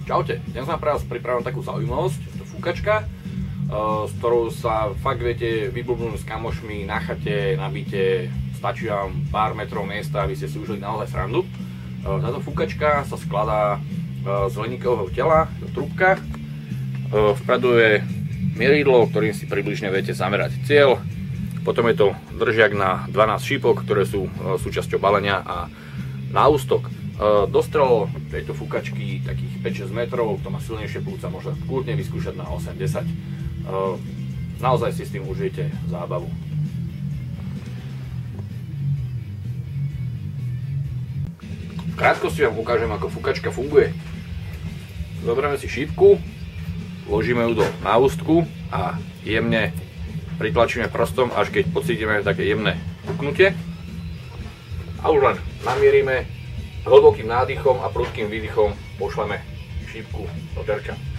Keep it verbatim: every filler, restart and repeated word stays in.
Čaute, dnes mám pre vás pripravenú takú zaujímavosť, to fúkačka, s ktorou sa fakt viete vyblbnúť s kamošmi na chate, na byte, stačí vám pár metrov miesta, aby ste si užili naozaj srandu. Táto fúkačka sa skladá z hliníkového tela, do trúbka. Vpredu je mieridlo, ktorým si približne viete zamerať cieľ. Potom je to držiak na dvanásť šípok, ktoré sú súčasťou balenia a náustok. Dostrel tejto fúkačky takých päť šesť metrov, kto má silnejšie plúca, môže kľudne vyskúšať na osem desať. Naozaj si s tým užijete zábavu. V krátkosti vám ukážem, ako fúkačka funguje. Zoberieme si šípku, vložíme ju do náustku a jemne pritlačíme prstom, až keď pocítime také jemné fúknutie. A už len namierime hlbokým nádychom a prudkým výdychom pošleme šípku do terča.